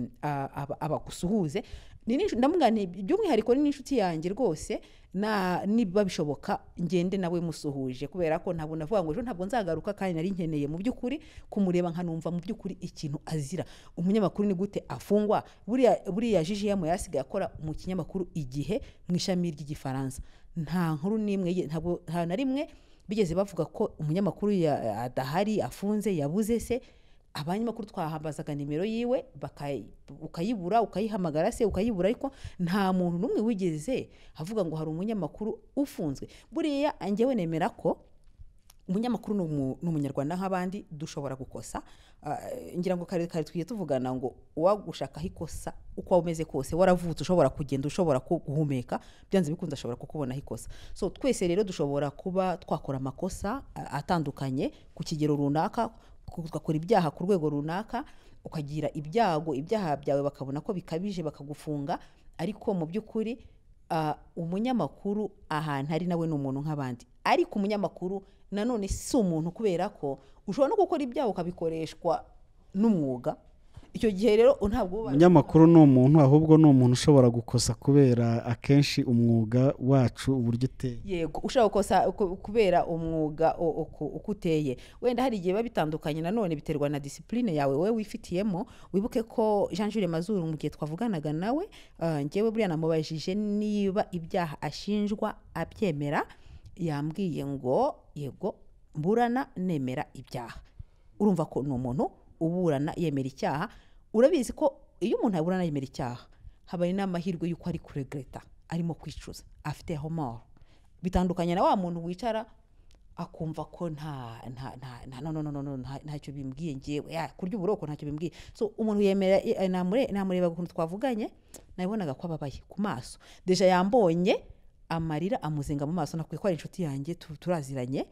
abagusuhuze ndamugane by'umwihariko n'inshuti yanjye rwose na niba bishoboka ngende nawe musuhuje kubera ko ntabwo navuga ngo ejo ntabwo nzagaruka kandi nari nkeneye mu by'ukuri kumureba nkanumva mu by'ukuri ikintu azira. Umunyamakuru ni gute afungwa? Buriya buriya Jiji yamo yasigaye akora mu kinyamakuru Igihe mu ishami ry'igifaransa, nta nkuru nimwe ntabwo nta na rimwe bigeze bavuga ko umunyamakuru adahari afunze yabuze se. Abanyamakuru twahambazaga nimero yiwe ukayibura ukayihamagara se ukayibura, ariko nta muntu numwe wigeze avuga ngo hari umunyamakuru ufunzwe. Buriya angewe nemera ko umunyamakuru n'umunyarwanda nk'abandi dushobora gukosa. Uh, ngira ngo kare kare twiye tuvugana ngo uwagushaka hikosa uko umeze kose waravutse ushobora kugenda ushobora guhumeka byanze bikunze ashobora kukubona hikosa. So twese rero dushobora kuba twakora amakosa uh, atandukanye ku kigero runaka, ugakora ibyaha ku rwego runaka, ukagira ibyago ibyaha byawe bakabona ko bikabije bakagufunga, ariko mu by'ukuri uh, umunyamakuru ahantu ari nawe n'umuntu nk'abandi. Ariko umunyamakuru nanone si umuntu kubera ko ushobora no gukora ibyaha ukabikoreshwa n'umwuga. Icyo gihe rero ntabwo umunyamakuru ni umuntu, ahubwo ni umuntu ushobora gukosa kubera akenshi umwuga wacu uburyo uteye. Yego, ushobora gukosa kubera umwuga uko uteye. Wenda hari igihe babitandukanye nanone biterwa na discipline yawe wewe wifitiyemo. Wibuke ko Jean Jules Mazuru mu gihe twavuganaga nawe, uh, ngewe buriya namubajije niba ibyaha ashinjwa abyemera, yambwiye ngo yego mburana nemera ibyaha. Urumva ko no muntu uburana yemera icyaha. Urabizi ko iyo umuntu aburana yemera icyaha habaye n'amahirwe yuko ari kuregreta, arimo kwicuza, afite homor. Bitandukanye na wa muntu wicara akumva ko nta nta nta no no no no ntacyo bimbwiye ngewe ya kurya uburoko ntacyo bimbwiye. So umuntu yemera namure namureba ukuntu twavuganye nabibonaga ko ababaye ku maso. Deja yambonye amarira amuzenga mu maso, nakwiye ko ari inshuti yanjye turaziranye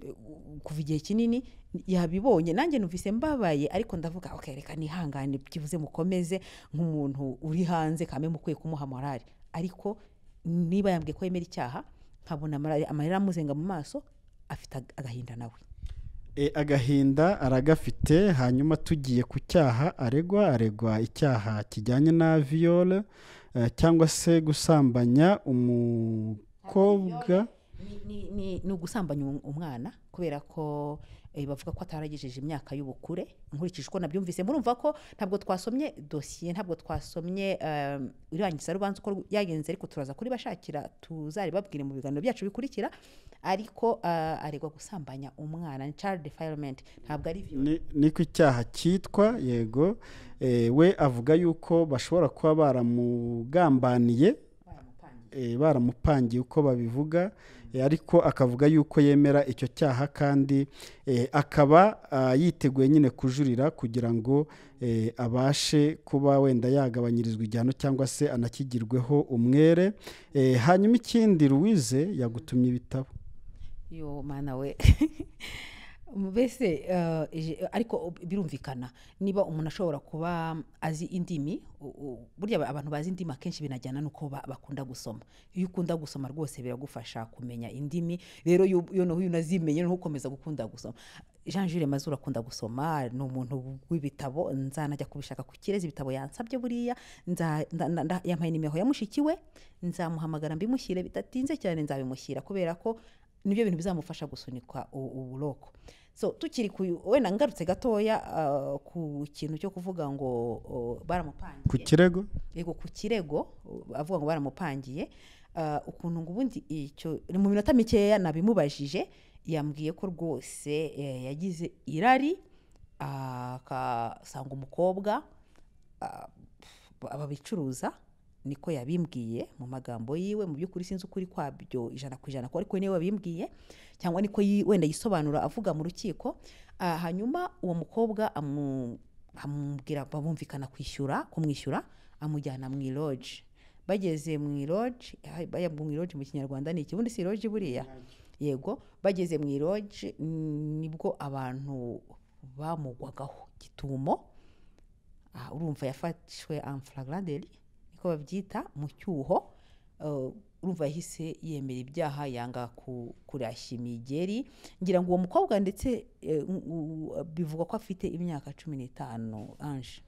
kuva igihe kinini, yabibonye nanjye numvise mbabaye, ariko ndavuga okay reka nihangane byivuze mukomeze nk'umuntu uri hanze kame mukwiye kumuha morale. Ariko niba yambwiye ko yemera icyaha nkabona amarira amuzenga mu maso, afite agahinda nawe. E, agahinda aragafite. Hanyuma tugiye ku cyaha aregwa aregwa icyaha kijyanye na viole uh, cyangwa se gusambanya umukobwa. ni ni ni ugusambanya umwana kubera ko eh, bavuga ko ataragejeje imyaka y'ubukure. Nkurikije uko nabyumvise, murumva ko ntabwo twasomye dossier, ntabwo twasomye um, irangiza rubanza uko yagenze, ariko turaza kuri bashakira tuzari babwire mu biganiro byacu bikurikira. Ariko uh, aregwa gusambanya umwana, child defilement, ntabwo ari violence. Ni ku cyaha cyitwa yego. Eh, we avuga yuko bashobora kuba baramugambaniye, baramupangiye, baramupangiye uko babivuga. E, ariko akavuga yuko yemera icyo cyaha kandi e, akaba uh, yiteguye nyine kujurira kugira ngo e, abashe kuba wenda yagabanyirizwa igihano cyangwa se anakigirweho umwere. E, hanyuma ikindi Louise yagutumye ibitabo. Yo mana we mbese uh, ariko birumvikana niba umuntu ashobora kuba azi indimi. Burya abantu bazi indimi akenshi binajyana nuko bakunda gusoma. Iyo ukunda gusoma rwose biragufasha kumenya indimi. Rero yo no unazimenye no ukomeza gukunda gusoma. Jean Jules Mazuru akunda gusoma, no umuntu w'ibitabo. Nzanajya kubishaka ku Kirezi ibitabo yansabye buriya, nza yampaye nimero yamushikiwe, nzamuhamagara mbimushyire bitatinze cyane, nzabimushyira kubera ko nibyo bintu bizamufasha gusunikwa uburoko. So tukiri ku wenda ngarutse gatoya uh, ku kintu cyo kuvuga ngo uh, baramupangiye ku kirego. Yego ku kirego uh, avuga ngo baramupangiye uh, ukuntu ngubundi icyo mu minota mikeya nabimubajije, yambwiye ko rwose eh, yagize irari akasanga uh, umukobwa uh, ababicuruza, niko yabimbwiye mu magambo yiwe. Mu by'ukuri sinzi ukuri kwabyo ijana ku ijana ko ariko niwe wabimbwiye, cyangwa niko wenda yisobanura avuga mu rukiko. Uh, hanyuma uwo mukobwa amubwira bumvikana kwishyura kumwishyura, amujyana mu lodge. Bageze mu lodge, bayabwo mu lodge mu Kinyarwanda ni ikibundi si lodge buriya. Yego, bageze mu lodge nibwo abantu bamugwagaho gitumo. Uh, urumva yafashwe en flagrant délit ko babyita mu cyuho. Uh, urumva yahise yemera ibyaha yanga ku- kurashya imigeri ngira ngo uwo mukobwa ndetse eh, u- u- bivugwa ko afite imyaka cumi n'itanu Ange.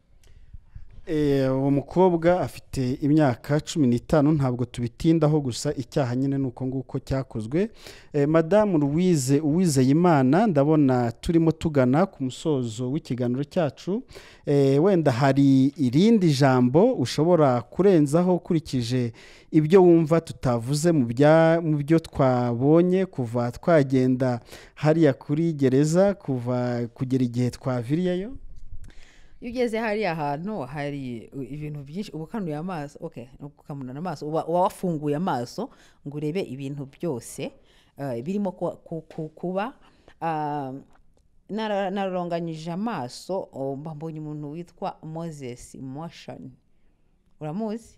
Eh, uwo mukobwa afite imyaka cumi n'itanu ntabwo tubitindaho gusa icyaha nyine ni uko nguko cyakozwe. Eh, madamu Louise Uwizeyimana ndabona turimo tugana ku musozo w'ikiganiro cyacu. Eh, wenda hari irindi jambo ushobora kurenzaho ukurikije ibyo wumva tutavuze mu bya mu byo twabonye kuva twagenda hariya kuri gereza kuva kugera igihe twaviriyeyo. Iyo ugeze hariya hantu hari ibintu byinshi uba ukanuye amaso okay ukamunana amaso uba uba wafunguye amaso ngo urebe ibintu byose eh, birimo ku- ku- ku- kuba ah, nara- nararonganyije amaso oh, mba mbonye umuntu witwa Moses Motion uramuzi.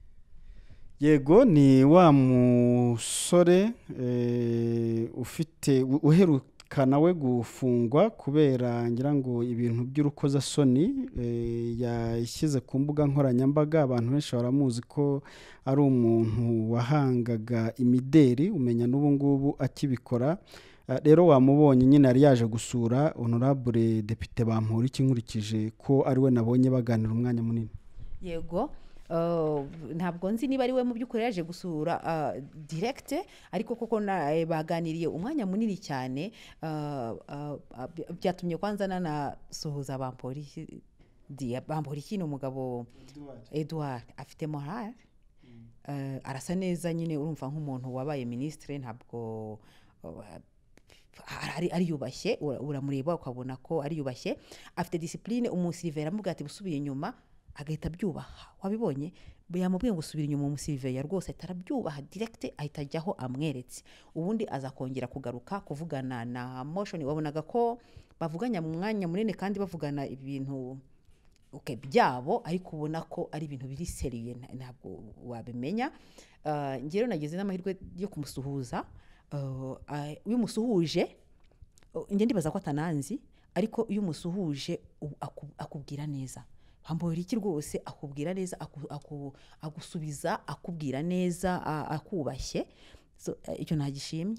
Yego ni wa musore eh, ufite u- uheruka nawe gufungwa kubera ngira ngo ibintu by'urukozasoni eh, yashyize ku mbuga nkoranyambaga abantu benshi baramuzi ko ari umuntu wahangaga imideri umenya n'ubu ngubu akibikora. Eh, rero wamubonye nyine yari yaje gusura honorable depite Bamporiki nkurikije ko ari we nabonye baganira umwanya munini. Yego uh, ntabwo nzi niba ari we mu by'ukuri yaje gusura uh, direct ariko koko na- eh, baganiriye umwanya munini cyane uh, uh, uh, by- byatumye kwanza nanasuhuza Bamporiki di Bamporiki ni umugabo Edouard afite morale uh, arasa neza nyine urumva nk'umuntu wabaye ministre ntabwo uh, ari ariyubashye ura- uramureba ukabona ko ariyubashye afite discipline umusirivera amubwira ati busubiye inyuma agahita abyubaha wabibonye yamubwiye ngo usubira inyuma umusiriveya rwose ahita arabyubaha direct ahita ajyaho amweretse ubundi aza kongera kugaruka kuvugana na Motion wabonaga ko bavuganya mu mwanya munini kandi bavugana ibintu okay, byabo ariko ubona ko ari ibintu biri seriye nta- ntabwo wabimenya. Uh, njyewe nagize n'amahirwe yo kumusuhuza uh, uh, iyo umusuhuje uh, njye ndibaza ko atananzi ariko iyo umusuhuje u- aku- akubwira neza Bamporiki rwose akubwira neza aku- aku- agusubiza akubwira neza a- akubashye. So, eh, icyo ntagishimye.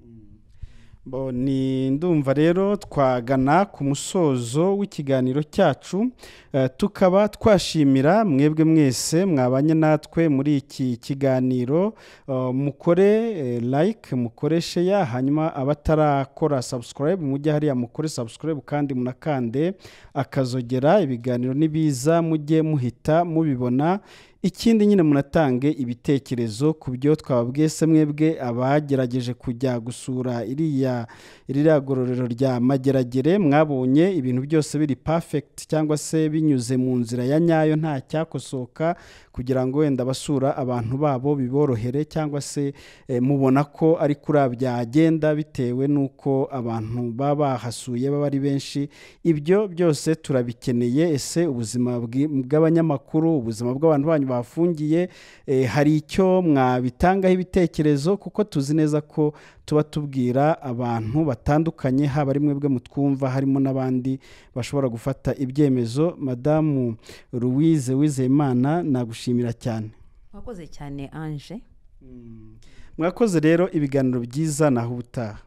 Bo ni ndumva rero twagana ku musozo w'ikiganiro cyacu eh, tukaba twashimira mwebwe mwese mwabanye natwe muri iki kiganiro. eh, mukore eh, like mukore share hanyuma abatarakora subscribe mujye hariya mukore subscribe kandi munakande akazogera ibiganiro nibiza mujye muhita mubibona. Ikindi nyine munatange ibitekerezo ku byo twababwiye se mwebwe abagerageje kujya gusura iriya iriya gororero rya Mageragere mwabonye ibintu byose biri perfect cyangwa se binyuze mu nzira ya nyayo nta cyakosoka kugira ngo wenda basura abantu babo biborohere cyangwa se eh, mubona ko ari kuri byagenda bitewe nuko abantu baba bahasuye baba ari benshi. Ibyo byose turabikeneye. Ese ubuzima bw'i- bw'abanyamakuru ubuzima bw'abantu banyu bafungiye eh, hari icyo mwabitangaho ibitekerezo kuko tuzi neza ko tuba tubwira abantu batandukanye haba ari mwebwe mutwumva harimo n'abandi bashobora gufata ibyemezo. Madamu Louise Uwizeyimana nagushimira cyane. Wakoze cyane Ange. Mm. Mwakoze rero ibiganiro byiza naho ubutaha.